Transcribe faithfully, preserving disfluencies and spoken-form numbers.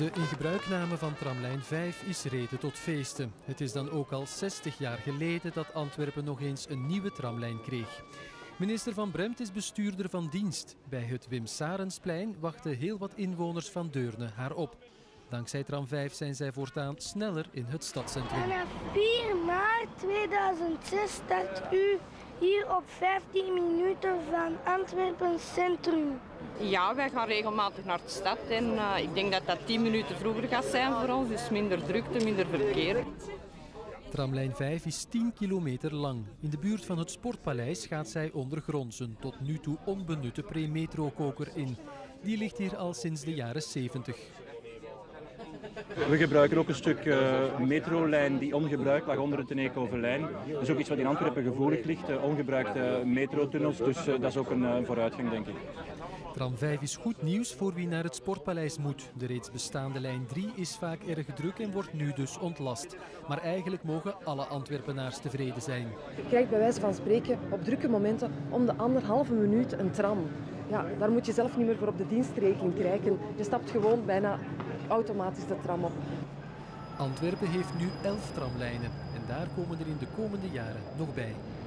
De ingebruikname van tramlijn vijf is reden tot feesten. Het is dan ook al zestig jaar geleden dat Antwerpen nog eens een nieuwe tramlijn kreeg. Minister Van Bremt is bestuurder van dienst. Bij het Wim Sarensplein wachten heel wat inwoners van Deurne haar op. Dankzij tram vijf zijn zij voortaan sneller in het stadscentrum. Vanaf vier maart tweeduizend zes start u hier op vijftien minuten van Antwerpen Centrum. Ja, wij gaan regelmatig naar de stad en uh, ik denk dat dat tien minuten vroeger gaat zijn voor ons, dus minder drukte, minder verkeer. Tramlijn vijf is tien kilometer lang. In de buurt van het Sportpaleis gaat zij ondergronds een tot nu toe onbenutte pre-metro-koker in. Die ligt hier al sinds de jaren zeventig. We gebruiken ook een stuk uh, metrolijn die ongebruikt lag onder het Enekovenlijn. Dat is ook iets wat in Antwerpen gevoelig ligt, uh, ongebruikte metrotunnels, dus uh, dat is ook een uh, vooruitgang, denk ik. Tram vijf is goed nieuws voor wie naar het Sportpaleis moet. De reeds bestaande lijn drie is vaak erg druk en wordt nu dus ontlast. Maar eigenlijk mogen alle Antwerpenaars tevreden zijn. Je krijgt bij wijze van spreken op drukke momenten om de anderhalve minuut een tram. Ja, daar moet je zelf niet meer voor op de dienstregeling krijgen. Je stapt gewoon bijna automatisch de tram op. Antwerpen heeft nu elf tramlijnen en daar komen er in de komende jaren nog bij.